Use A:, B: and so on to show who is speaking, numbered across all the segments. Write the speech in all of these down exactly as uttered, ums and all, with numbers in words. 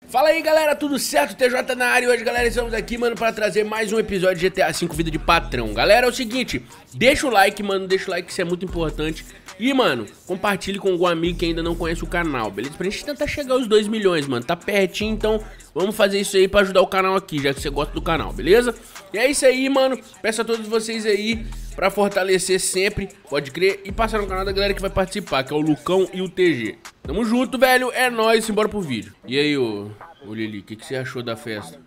A: Fala aí galera, tudo certo? T J na área e hoje galera estamos aqui, mano, pra trazer mais um episódio de G T A cinco Vida de Patrão. Galera, é o seguinte, deixa o like, mano, deixa o like que isso é muito importante. E, mano, compartilhe com algum amigo que ainda não conhece o canal, beleza? Pra gente tentar chegar aos dois milhões, mano, tá pertinho, então vamos fazer isso aí pra ajudar o canal aqui, já que você gosta do canal, beleza? E é isso aí, mano, peço a todos vocês aí pra fortalecer sempre, pode crer, e passar no canal da galera que vai participar, que é o Lucão e o T G. Tamo junto, velho, é nóis, simbora pro vídeo. E aí, ô, ô Lili, o que, que você achou da festa?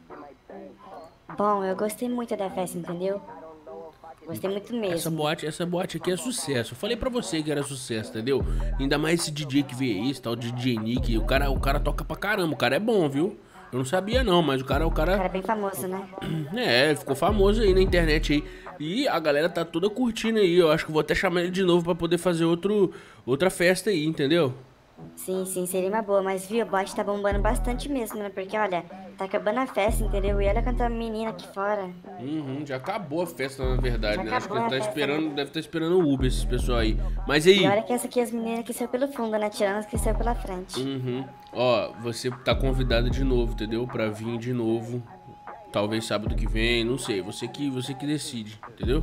B: Bom, eu gostei muito da festa, entendeu? Gostei muito mesmo.
A: Essa boate, essa boate aqui é sucesso. Eu falei pra você que era sucesso, entendeu? Ainda mais esse D J que veio aí, esse tal de D J Nick. O cara, o cara toca pra caramba, o cara é bom, viu? Eu não sabia não, mas o cara, o cara...
B: O cara é bem famoso, né?
A: É, ficou famoso aí na internet aí. E a galera tá toda curtindo aí. Eu acho que vou até chamar ele de novo pra poder fazer outro, outra festa aí, entendeu?
B: Sim, sim, seria uma boa, mas viu, o bot tá bombando bastante mesmo, né? Porque, olha, tá acabando a festa, entendeu? E olha quanta menina aqui fora.
A: Uhum, já acabou a festa, na verdade,
B: Já
A: né? Acho que
B: acabou
A: ele
B: a
A: tá
B: festa,
A: esperando,
B: né?
A: deve estar esperando o Uber, esses pessoal aí. Mas aí...
B: E olha que essa aqui, as meninas que saiu pelo fundo, né? Tirando as que saiu pela frente.
A: Uhum. Ó, você tá convidado de novo, entendeu? Pra vir de novo. Talvez sábado que vem, não sei. Você que, você que decide, entendeu?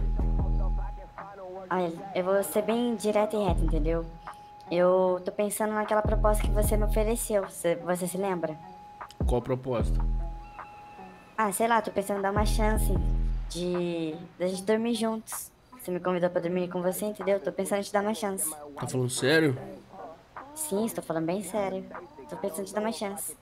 B: Olha, eu vou ser bem direta e reta, entendeu? Eu tô pensando naquela proposta que você me ofereceu, você, você se lembra?
A: Qual a proposta?
B: Ah, sei lá, tô pensando em dar uma chance de da gente dormir juntos. Você me convidou pra dormir com você, entendeu? Tô pensando em te dar uma chance.
A: Tá falando sério?
B: Sim, estou falando bem sério. Tô pensando em te dar uma chance.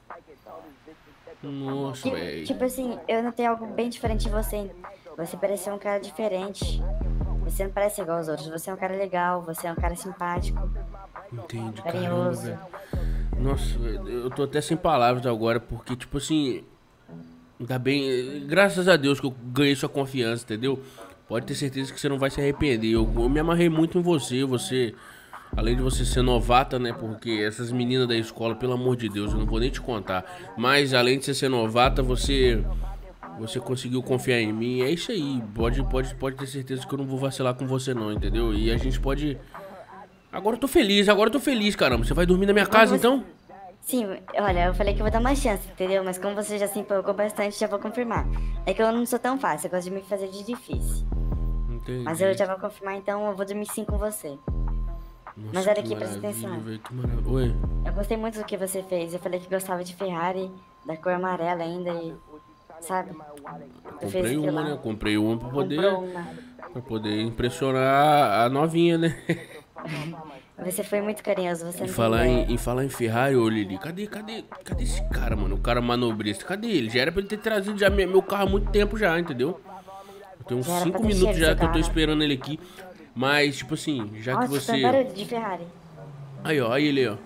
A: Nossa,
B: Tipo,
A: velho.
B: tipo assim, eu notei algo bem diferente de você. Você parece ser um cara diferente. Você não parece igual aos outros. Você é um cara legal, você é um cara simpático.
A: Entendi, caramba,
B: Carinhoso.
A: velho. Nossa, velho, eu tô até sem palavras agora, porque, tipo assim... Ainda bem, graças a Deus que eu ganhei sua confiança, entendeu? Pode ter certeza que você não vai se arrepender. Eu, eu me amarrei muito em você, você... Além de você ser novata, né? Porque essas meninas da escola, pelo amor de Deus, eu não vou nem te contar. Mas além de você ser novata, você... Você conseguiu confiar em mim. É isso aí. Pode, pode, pode ter certeza que eu não vou vacilar com você não, entendeu? E a gente pode... Agora eu tô feliz, agora eu tô feliz, caramba. Você vai dormir na minha casa,
B: você...
A: então?
B: Sim, olha, eu falei que eu vou dar uma chance, entendeu? Mas como você já se empolgou bastante, já vou confirmar. É que eu não sou tão fácil, eu gosto de me fazer de difícil.
A: Entendi.
B: Mas eu já vou confirmar, então eu vou dormir sim com você.
A: Nossa,
B: Mas olha
A: que
B: aqui, presta
A: maravilha,
B: atenção.
A: velho, que maravilha. Oi.
B: Eu gostei muito do que você fez. Eu falei que gostava de Ferrari, da cor amarela ainda e... Sabe? Tu fez
A: Comprei
B: aquilo
A: uma,
B: lá.
A: né? Comprei uma pra poder...
B: Comprou uma.
A: Pra poder impressionar a novinha, né?
B: Você foi muito carinhoso, você
A: E
B: não
A: falar
B: tem
A: em,
B: ideia.
A: em falar em Ferrari, ô Lili, cadê, cadê, cadê esse cara, mano? O cara manobrista, cadê ele? Já era pra ele ter trazido já meu carro há muito tempo já, entendeu? Eu tenho uns
B: Já era pra
A: cinco
B: ter
A: minutos
B: chego
A: já
B: seu
A: que eu tô
B: carro.
A: esperando ele aqui. Mas, tipo assim, já que
B: Nossa,
A: você...
B: tem barulho de Ferrari.
A: Aí, ó, aí ele, ó.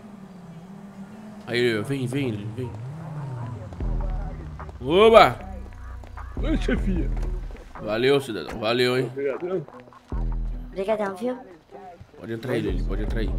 A: Aí ele, ó, vem, vem, Lili, vem. Oba!
C: Oi, chefia.
A: Valeu, cidadão, valeu, hein?
C: Obrigadão.
B: Obrigadão, viu?
A: Pode entrar aí, Lili, pode entrar aí.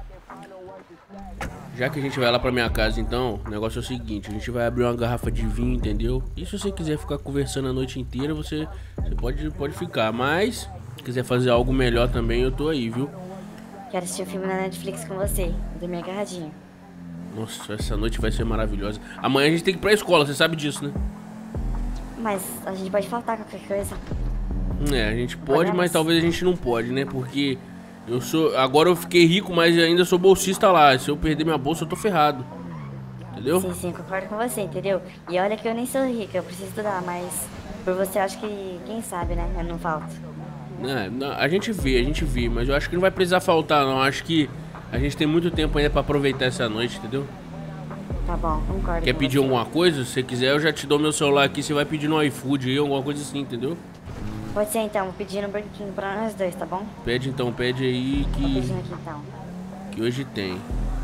A: Já que a gente vai lá pra minha casa, então, o negócio é o seguinte, a gente vai abrir uma garrafa de vinho, entendeu? E se você quiser ficar conversando a noite inteira, você, você pode, pode ficar. Mas, se quiser fazer algo melhor também, eu tô aí, viu?
B: Quero assistir um filme na Netflix com você. Dormir agarradinho.
A: Nossa, essa noite vai ser maravilhosa. Amanhã a gente tem que ir pra escola, você sabe disso, né?
B: Mas a gente pode faltar qualquer coisa.
A: É, a gente pode,
B: Podemos?
A: mas talvez a gente não pode, né? Porque eu sou... Agora eu fiquei rico, mas ainda sou bolsista lá. Se eu perder minha bolsa, eu tô ferrado. Entendeu?
B: Sim, sim, concordo com você, entendeu? E olha que eu nem sou rica, eu preciso estudar, mas por você eu acho que, quem sabe, né? Eu não falto.
A: É, não, a gente vê, a gente vê, mas eu acho que não vai precisar faltar, não. Acho que a gente tem muito tempo ainda pra aproveitar essa noite, entendeu?
B: Tá bom, concordo
A: Quer
B: com
A: pedir
B: você.
A: alguma coisa? Se você quiser, eu já te dou meu celular aqui. Você vai pedir no iFood aí, alguma coisa assim, entendeu?
B: Pode ser então, vou pedir no Burger King pra nós dois, tá bom?
A: Pede então, pede aí
B: Tô
A: que,
B: pedindo aqui então.
A: que hoje tem.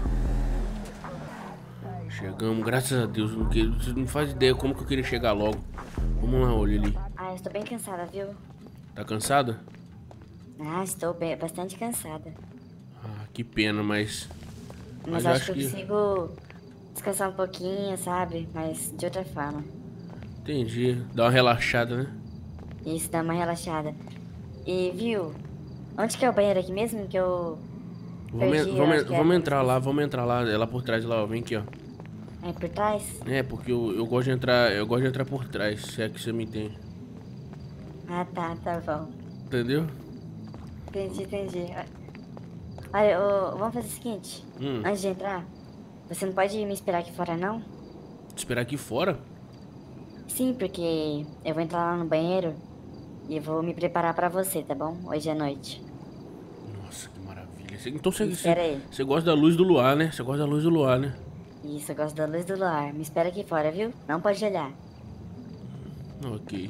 A: Chegamos, graças a Deus. Não que- Você não faz ideia como que eu queria chegar logo. Vamos lá, olha ali.
B: Ah, eu estou bem cansada, viu?
A: Tá cansada?
B: Ah, estou bem, bastante cansada.
A: Ah, que pena, mas...
B: Mas,
A: eu
B: acho que eu consigo descansar um pouquinho, sabe? Mas de outra forma.
A: Entendi. Dá uma relaxada, né?
B: Isso, dá uma relaxada. E, viu? Onde que é o banheiro aqui mesmo? Que eu
A: Vamos,
B: perdi,
A: en-
B: eu
A: vamos,
B: acho que é
A: vamos
B: aqui.
A: entrar lá, vamos entrar lá. É lá por trás lá, ó. Vem aqui, ó.
B: Aí por trás?
A: É, porque eu, eu gosto de entrar. Eu gosto de entrar por trás, se é que você me entende.
B: Ah, tá, tá bom.
A: Entendeu?
B: Entendi, entendi. Olha, ô, vamos fazer o seguinte.
A: Hum.
B: Antes de entrar, você não pode me esperar aqui fora, não?
A: Te esperar aqui fora?
B: Sim, porque eu vou entrar lá no banheiro e eu vou me preparar pra você, tá bom? Hoje à noite.
A: Nossa, que maravilha. Cê- Então você,
B: Espera aí.
A: você gosta da luz do luar, né? Você gosta da luz do luar, né?
B: Isso, eu gosto da luz do luar. Me espera aqui fora, viu? Não pode olhar.
A: Ok.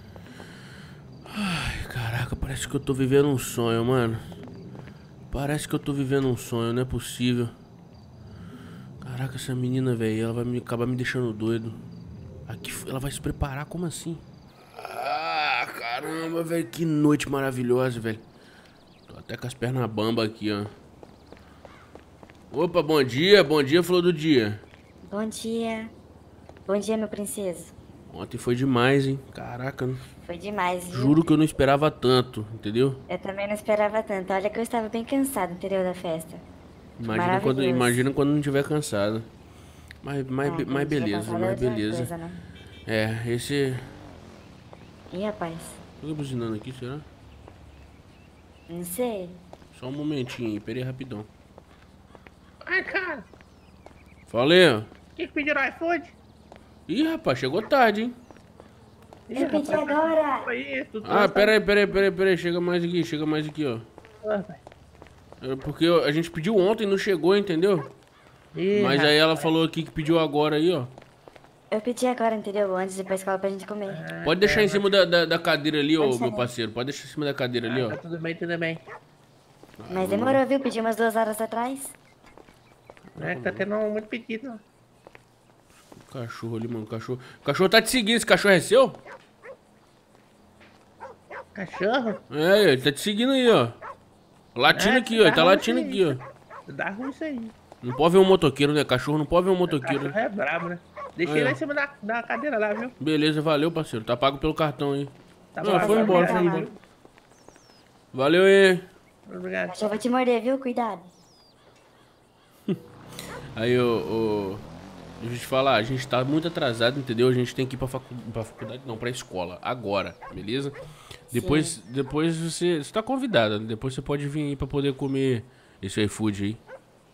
A: Ai, caraca, parece que eu tô vivendo um sonho, mano. Parece que eu tô vivendo um sonho, não é possível. Caraca, essa menina, velho, ela vai me, acabar me deixando doido. Aqui, ela vai se preparar, como assim? Ah, caramba, velho, que noite maravilhosa, velho. Tô até com as pernas bamba aqui, ó. Opa, bom dia, bom dia, flor do dia.
B: Bom dia. Bom dia, meu princeso.
A: Ontem foi demais, hein? Caraca,
B: Foi demais, viu?
A: juro que eu não esperava tanto, entendeu?
B: Eu também não esperava tanto. Olha que eu estava bem cansado, entendeu, da festa.
A: Imagina quando,
B: Maravilhoso.
A: imagina quando não estiver cansado. Mas, mas,
B: Ah,
A: be-
B: quando
A: mas
B: tiver
A: beleza,
B: cansado é
A: mas
B: outra
A: beleza.
B: coisa, né?
A: É, esse...
B: Ih, rapaz.
A: Tô buzinando aqui, será?
B: Não sei.
A: Só um momentinho aí, peraí rapidão.
C: Ai, cara,
A: Falei, ó.
C: o que que pediram iFood?
A: Ih, rapaz, chegou tarde, hein?
B: Eu pedi agora.
C: Aí, tudo
A: Ah, peraí, peraí, peraí, peraí, chega mais aqui, chega mais aqui, ó. É porque a gente pediu ontem e não chegou, entendeu? Mas aí ela falou aqui que pediu agora aí, ó.
B: Eu pedi agora, entendeu? Antes de ir pra escola pra gente comer.
A: Pode deixar em cima da, da, da cadeira ali, ó,
B: Pode
A: meu
B: ser.
A: parceiro. Pode deixar em cima da cadeira ali,
C: Tá
A: ó.
C: tudo bem, tudo bem.
B: Mas demorou, viu? Pedi umas duas horas atrás.
C: Não é que tá tendo muito pedido, não.
A: Cachorro ali, mano, cachorro. O cachorro tá te seguindo, esse cachorro é seu?
C: Cachorro?
A: É, ele tá te seguindo aí, ó. Latindo
C: É,
A: aqui, ó. Ele tá
C: dá
A: latindo
C: ruim
A: aqui, ó.
C: Dá ruim isso aí.
A: Não pode ver um motoqueiro, né? Cachorro não pode ver um motoqueiro.
C: Cachorro é brabo, né? Deixa
A: Aí,
C: ele
A: ó.
C: lá em cima da, da cadeira lá, viu?
A: Beleza, valeu, parceiro. Tá pago pelo cartão aí.
C: Tá
A: Não,
C: bom,
A: foi
C: tá
A: embora,
C: bom,
A: foi
C: tá
A: embora.
C: bom.
A: Valeu aí.
C: Obrigado.
B: Já vou te morder, viu? Cuidado.
A: Aí, ô, ô, deixa eu te falar, a gente tá muito atrasado, entendeu? A gente tem que ir pra, facu pra faculdade, não, pra escola, agora, beleza? Depois, depois você, você tá convidada, depois você pode vir aí pra poder comer esse iFood aí.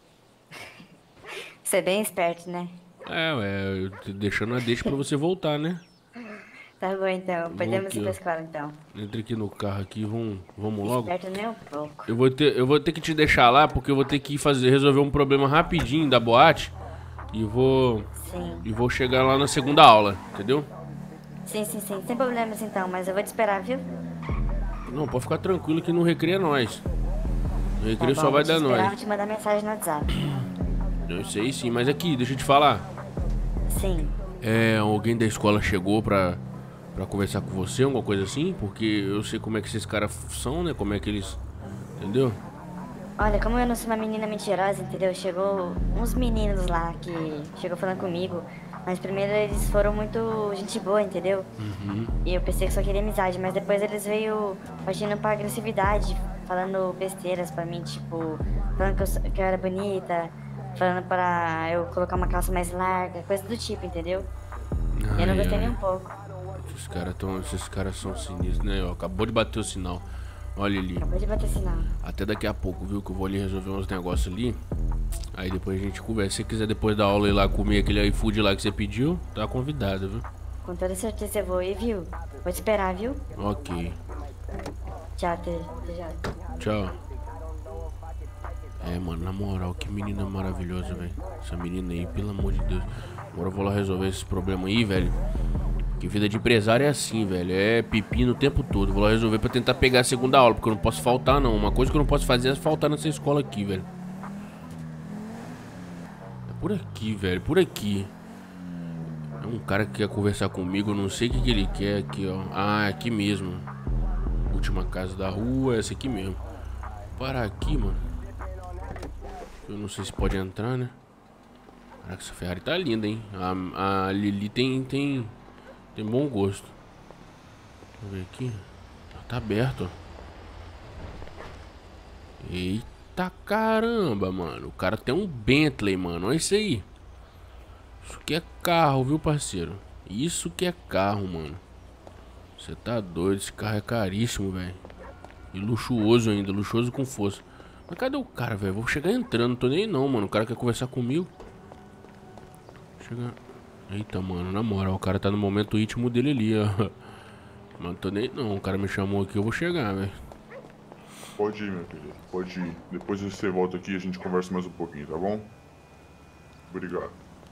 B: Você é bem esperto, né?
A: É, ué, eu tô deixando a deixa pra você voltar, né?
B: Tá bom, então. Podemos
A: aqui,
B: ir pra
A: ó.
B: escola, então.
A: Entra aqui no carro aqui, vamos, vamos logo.
B: Esperto nem um pouco.
A: Eu vou, ter, eu vou ter que te deixar lá, porque eu vou ter que ir fazer, resolver um problema rapidinho da boate. E vou,
B: Sim.
A: e vou chegar lá na segunda aula, entendeu?
B: Sim, sim, sim. Sem problemas, então. Mas eu vou te esperar, viu?
A: Não, pode ficar tranquilo que no recreio é nós. No recreio
B: Tá
A: só
B: bom,
A: vai
B: vou te
A: dar
B: esperar,
A: nós.
B: vou te mandar mensagem no WhatsApp.
A: Eu sei sim, mas aqui, deixa eu te falar.
B: Sim.
A: É, alguém da escola chegou pra, pra conversar com você, alguma coisa assim? Porque eu sei como é que esses caras são, né? Como é que eles... Entendeu?
B: Olha, como eu não sou uma menina mentirosa, entendeu? Chegou uns meninos lá que chegou falando comigo. Mas primeiro eles foram muito gente boa, entendeu?
A: Uhum.
B: E eu pensei que só queria amizade, mas depois eles veio partindo pra agressividade, falando besteiras pra mim, tipo, falando que eu, sou- que eu era bonita, falando pra eu colocar uma calça mais larga, coisa do tipo, entendeu? eu não
A: Ai,
B: gostei
A: ai.
B: nem um pouco.
A: Esses caras tão, esses caras são sinistros, né? Ó, acabou de bater o sinal. Olha ali.
B: Acabou de bater sinal.
A: Até daqui a pouco, viu? Que eu vou ali resolver uns negócios ali. Aí depois a gente conversa. Se você quiser depois da aula ir lá comer aquele iFood lá que você pediu, tá convidado, viu?
B: Com toda certeza eu vou ir, viu? Vou te esperar, viu?
A: Ok.
B: Tchau, até, até já.
A: Tchau. É, mano, na moral, que menina maravilhosa, velho. Essa menina aí, pelo amor de Deus. Agora eu vou lá resolver esse problema aí, velho. Que vida de empresário é assim, velho. É pepino o tempo todo. Vou lá resolver pra tentar pegar a segunda aula, porque eu não posso faltar, não. Uma coisa que eu não posso fazer é faltar nessa escola aqui, velho. É por aqui, velho, por aqui. É um cara que quer conversar comigo, eu não sei o que, que ele quer aqui, ó. Ah, é aqui mesmo. Última casa da rua, essa aqui mesmo. Parar aqui, mano. Eu não sei se pode entrar, né? Caraca, essa Ferrari tá linda, hein? A, a Lili tem, tem, tem bom gosto. Vamos ver aqui. Tá aberto, ó. Eita caramba, mano. O cara tem um Bentley, mano. Olha isso aí. Isso que é carro, viu, parceiro? Isso que é carro, mano. Você tá doido, esse carro é caríssimo, velho. E luxuoso ainda, luxuoso com força. Mas cadê o cara, velho? Vou chegar entrando, não tô nem aí não, mano. O cara quer conversar comigo. Chega... Eita, mano, na moral, o cara tá no momento íntimo dele ali, ó. Mas não tô nem aí não, o cara me chamou aqui, eu vou chegar, velho.
D: Pode ir, meu filho, pode ir. Depois você volta aqui e a gente conversa mais um pouquinho, tá bom? Obrigado.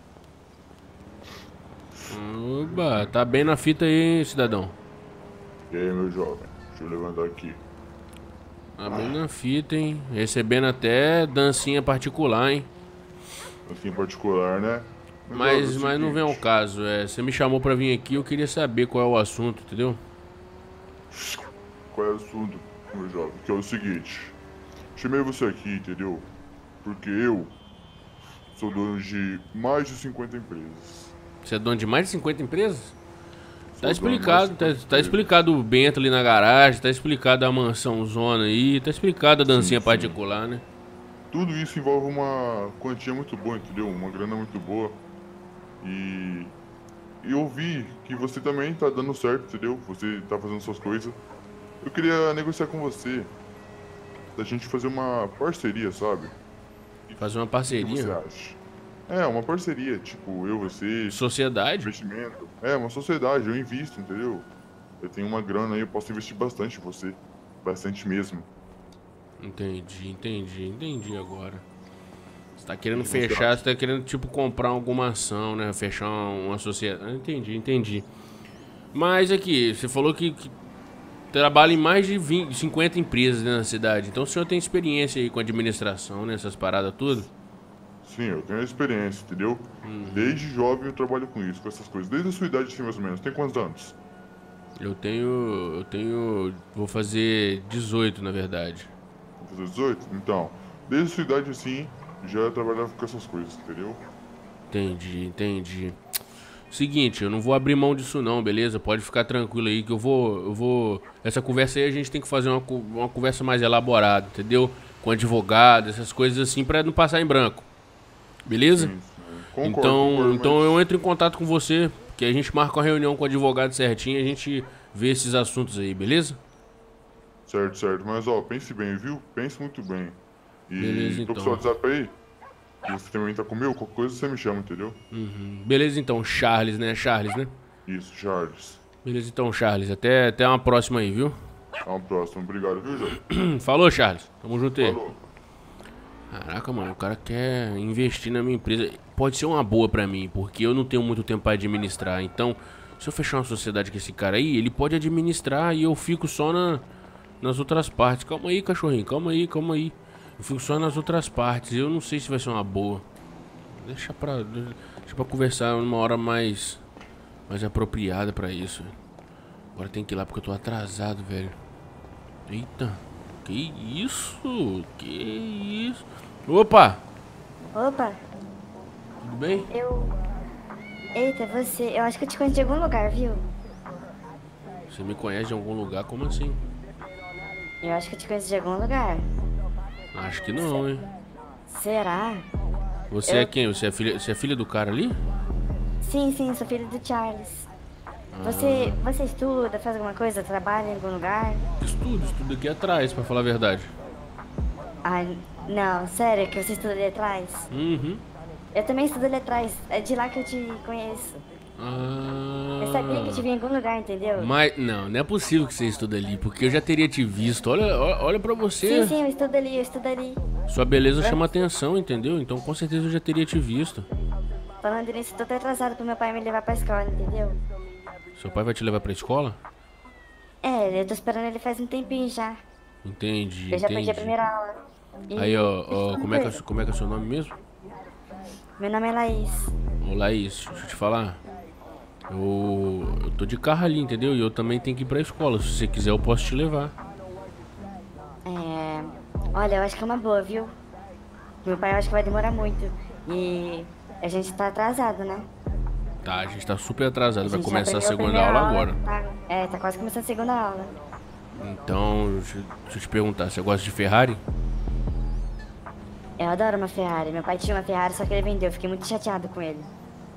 A: Oba, tá bem na fita aí, hein, cidadão?
D: E aí, meu jovem? Deixa eu levantar aqui.
A: Tá bem na fita, hein? Recebendo até dancinha particular, hein?
D: Assim, em particular, né?
A: Mas,
D: olha, é o
A: mas não vem ao
D: seguinte.
A: caso, é, você me chamou pra vir aqui, eu queria saber qual é o assunto, entendeu?
D: Qual é o assunto, meu jovem? Que é o seguinte. Chamei você aqui, entendeu? Porque eu sou dono de mais de cinquenta empresas.
A: Você é dono de mais de cinquenta empresas?
D: Sou
A: Tá
D: dono de mais
A: explicado,
D: de
A: tá,
D: cinquenta
A: tá
D: empresas.
A: explicado o Bento ali na garagem, tá explicado a mansão zona aí, tá explicado a dancinha
D: sim.
A: particular, né?
D: Tudo isso envolve uma quantia muito boa, entendeu? Uma grana muito boa. E e eu vi que você também tá dando certo, entendeu? Você tá fazendo suas coisas. Eu queria negociar com você da gente fazer uma parceria, sabe?
A: Fazer uma
D: O que
A: parceria.
D: você acha? É, uma parceria, tipo, eu, você,
A: Sociedade?
D: investimento. É, uma sociedade, eu invisto, entendeu? Eu tenho uma grana aí, eu posso investir bastante em você. Bastante mesmo.
A: Entendi, entendi, entendi agora. Você tá querendo
D: que você
A: fechar,
D: acha?
A: você tá querendo, tipo, comprar alguma ação, né? Fechar uma, uma sociedade. Entendi, entendi. Mas aqui, você falou que, que trabalha em mais de vinte, cinquenta empresas, né, na cidade. Então o senhor tem experiência aí com administração, né? Essas paradas tudo?
D: Sim, eu tenho experiência, entendeu?
A: Uhum.
D: Desde jovem eu trabalho com isso, com essas coisas. Desde a sua idade, assim, mais ou menos. Tem quantos anos?
A: Eu tenho. Eu tenho. Vou fazer dezoito, na verdade.
D: Vou fazer dezoito? Então, desde a sua idade, assim, já trabalhava com essas coisas, entendeu?
A: Entendi, entendi. Seguinte, eu não vou abrir mão disso não, beleza? Pode ficar tranquilo aí que eu vou, eu vou... Essa conversa aí a gente tem que fazer uma, co- uma conversa mais elaborada, entendeu? Com advogado, essas coisas assim, pra não passar em branco. Beleza?
D: Sim, sim. Concordo,
A: Então,
D: concordo,
A: então
D: mas-
A: eu entro em contato com você, que a gente marca uma reunião com o advogado certinho e a gente vê esses assuntos aí, beleza?
D: Certo, certo. Mas, ó, pense bem, viu? Pense muito bem. E
A: Beleza,
D: tô com
A: então.
D: seu WhatsApp aí. E você também tá com o meu? Qualquer coisa você me chama, entendeu?
A: Uhum. Beleza então, Charles, né? Charles, né?
D: Isso, Charles.
A: Beleza então, Charles. Até, até uma próxima aí, viu?
D: Até uma próxima. Obrigado, viu, Jorge?
A: Falou, Charles. Tamo junto aí.
D: Falou.
A: Caraca, mano, o cara quer investir na minha empresa. Pode ser uma boa pra mim, porque eu não tenho muito tempo pra administrar. Então, se eu fechar uma sociedade com esse cara aí, ele pode administrar e eu fico só na, nas outras partes. Calma aí, cachorrinho, calma aí, calma aí. Eu fico só nas outras partes. Eu não sei se vai ser uma boa. Deixa pra, deixa pra conversar numa hora mais, mais apropriada pra isso. Agora tem que ir lá porque eu tô atrasado, velho. Eita, que isso? Que isso? Opa,
B: Opa,
A: tudo bem?
B: eu. Eita, você. Eu acho que eu te conheço de algum lugar, viu?
A: Você me conhece de algum lugar? Como assim?
B: Eu acho que eu te conheço de algum lugar.
A: Acho que não, hein?
B: Será?
A: Você
B: Eu-
A: é quem? Você é filha, você é filha do cara ali?
B: Sim, sim, sou filho do Charles. Você, você estuda, faz alguma coisa, trabalha em algum lugar?
A: Estudo, estudo aqui atrás, pra falar a verdade.
B: Ai, não, sério, que você estuda ali atrás?
A: Uhum.
B: Eu também estudo ali atrás, é de lá que eu te conheço.
A: Ah.
B: Eu sabia que eu te vi em algum lugar, entendeu?
A: Mas, não, não é possível que você estuda ali, porque eu já teria te visto. Olha, olha, olha pra você.
B: Sim, sim, eu estudo ali, eu estudo ali.
A: Sua beleza chama atenção, entendeu? Então com certeza eu já teria te visto.
B: Falando nisso, tô até atrasado pro meu pai me levar pra escola, entendeu?
A: Seu pai vai te levar pra escola?
B: É, eu tô esperando ele faz um tempinho já.
A: Entendi,
B: Eu já perdi a
A: entendi.
B: primeira aula. E-
A: Aí, ó,
B: deixa eu
A: ó,
B: falar uma
A: como é, que
B: coisa.
A: é, como é que é seu nome mesmo?
B: Meu nome é Laís.
A: Ô Laís, deixa eu te falar. Eu, eu tô de carro ali, entendeu? E eu também tenho que ir pra escola. Se você quiser, eu posso te levar.
B: É... Olha, eu acho que é uma boa, viu? Meu pai eu acho que vai demorar muito. E a gente tá atrasado, né?
A: Tá, a gente tá super atrasado.
B: A
A: Vai
B: gente já
A: começar a
B: aprendeu
A: segunda
B: primeira
A: aula agora.
B: Tá, é, tá quase começando a segunda aula.
A: Então, deixa, deixa eu te perguntar, você gosta de Ferrari?
B: Eu adoro uma Ferrari. Meu pai tinha uma Ferrari, só que ele vendeu. Eu fiquei muito chateado com ele.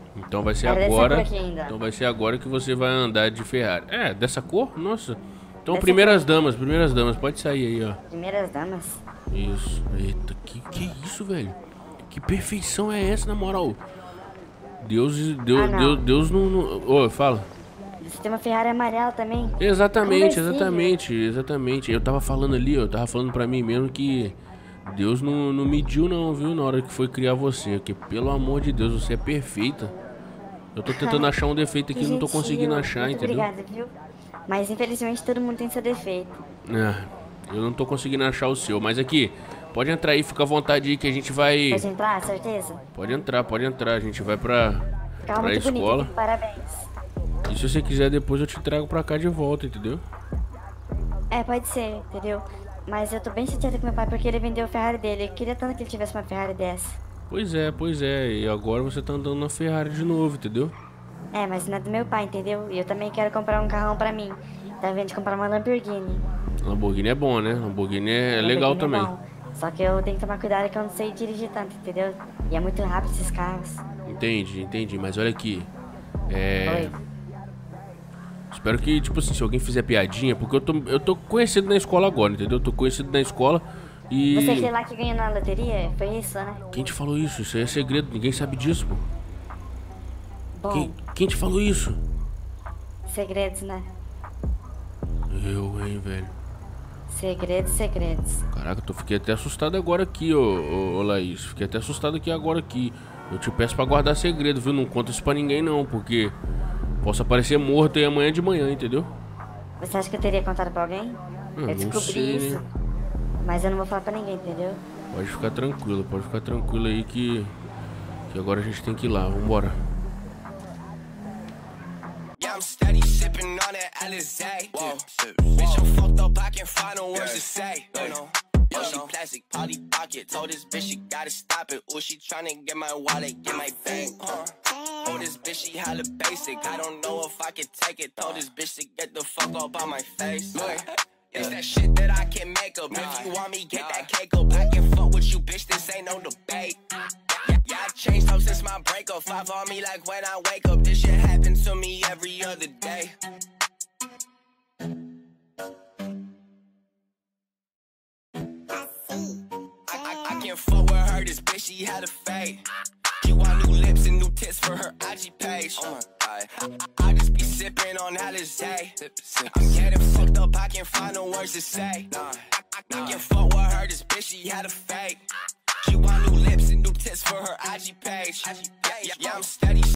A: Então vai ser
B: Era dessa
A: agora.
B: cor aqui ainda.
A: Então vai ser agora que você vai andar de Ferrari. É, dessa cor? Nossa. Então,
B: Dessa
A: primeiras damas, primeiras damas. Pode sair aí, ó.
B: Primeiras damas.
A: Isso. Eita, que que isso, velho? Que perfeição é essa, na moral? Deus, Deus,
B: Ah, não.
A: Deus, Deus não... não... Ô, fala.
B: Você tem uma Ferrari amarela também?
A: Exatamente,
B: Conversível.
A: exatamente, exatamente. Eu tava falando ali, ó, eu tava falando pra mim mesmo que Deus não, não mediu não, viu, na hora que foi criar você. Porque, pelo amor de Deus, você é perfeita. Eu tô tentando achar um defeito aqui e
B: Que
A: não tô
B: gentil.
A: conseguindo achar,
B: Muito
A: entendeu?
B: Obrigada, viu? Mas infelizmente todo mundo tem seu defeito.
A: É, eu não tô conseguindo achar o seu. Mas aqui, pode entrar aí, fica à vontade aí que a gente vai...
B: Pode entrar, certeza?
A: Pode entrar, pode entrar. A gente vai pra,
B: Carro
A: pra
B: muito bonito,
A: escola.
B: viu? Parabéns.
A: E se você quiser, depois eu te trago pra cá de volta, entendeu?
B: É, pode ser, entendeu? Mas eu tô bem chateada com meu pai porque ele vendeu a Ferrari dele. Eu queria tanto que ele tivesse uma Ferrari dessa.
A: Pois é, pois é. E agora você tá andando na Ferrari de novo, entendeu?
B: É, mas não é do meu pai, entendeu? E eu também quero comprar um carrão pra mim. Tá vendo de comprar uma Lamborghini.
A: Lamborghini é bom, né? Lamborghini é legal
B: Lamborghini é
A: também.
B: bom. Só que eu tenho que tomar cuidado que eu não sei dirigir tanto, entendeu? E é muito rápido esses carros.
A: Entendi, entendi. Mas olha aqui. É.
B: Oi.
A: Espero que, tipo assim, se alguém fizer piadinha, porque eu tô, eu tô conhecido na escola agora, entendeu? Eu tô conhecido na escola e.
B: Você é aquele lá que ganhou na loteria? Foi isso, né?
A: Quem te falou isso? Isso aí é segredo, ninguém sabe disso, pô.
B: Bom,
A: Quem, quem te falou isso?
B: segredos, né?
A: Eu, hein, velho.
B: Segredos, segredos.
A: Caraca, eu fiquei até assustado agora aqui, ô, ô, ô Laís. Fiquei até assustado aqui agora aqui. Eu te peço pra guardar segredo, viu? Não conta isso pra ninguém não, porque posso aparecer morto aí amanhã de manhã, entendeu?
B: Você acha que eu teria contado pra alguém?
A: Ah,
B: eu
A: não
B: descobri
A: sei,
B: isso.
A: né?
B: Mas eu não vou falar pra ninguém, entendeu?
A: Pode ficar tranquilo, pode ficar tranquilo aí que, que agora a gente tem que ir lá, vambora.
E: Yeah, I'm steady sipping on that Alizé. Whoa, bitch, I'm fucked up, I can't find no words to say. You know, yo, she plastic, Polly Pocket. Told this bitch she gotta stop it. Ooh, she tryna get my wallet, get my bank. Huh? Oh, this bitch she hella basic. I don't know if I can take it. Told this bitch to get the fuck up on my face. Look, it's that shit that I can make up. If you want me, get that cake up. I can fuck with you, bitch. This ain't no debate. Yeah, I changed up since my breakup. Five on me like when I wake up. This shit happens to me every other day. I, I, I can't fuck with her, this bitch, she had a fade. She want new lips and new tits for her I G page. Oh my god, I, I just be sipping on Alizé. I'm getting fucked up, I can't find no words to say. I, I, I can't fuck with her, this bitch, she had a fade. She want new lips and new tits for her I G page. Yeah, yeah, yeah, I'm steady.